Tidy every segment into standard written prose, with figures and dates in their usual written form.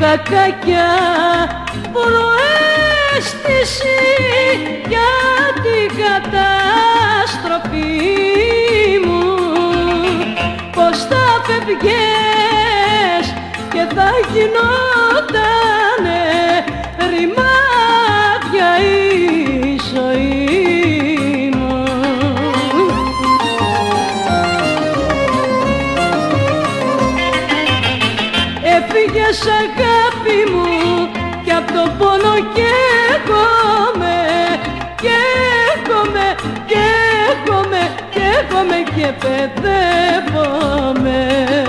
τα κακιά προαίσθηση για την καταστροφή μου. Πως θα φεύγες και θα γινότανε ρημάδια η ζωή μου. Έφυγες αγάπη μου κι απ' το πόνο καίγομαι, καίγομαι, καίγομαι, καίγομαι και παιδεύομαι.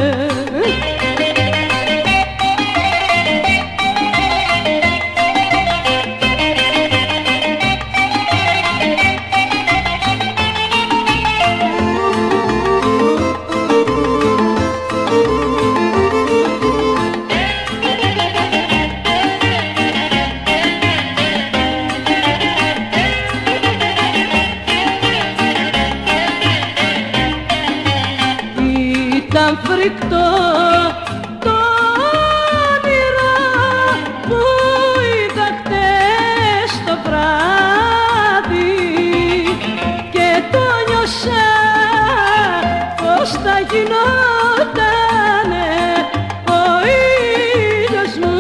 Ήταν φρικτό το όνειρο που είδα χτες το βράδυ και το νιώσα πως θα γινότανε ο ήλιος μου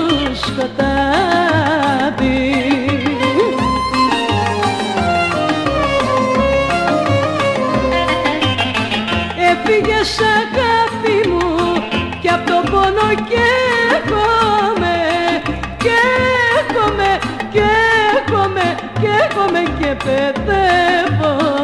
σκοτάδι. Έφυγες αγάπη μου κι απ' τον πόνο καίγομαι, καίγομαι, καίγομαι, καίγομαι και παιδεύομαι.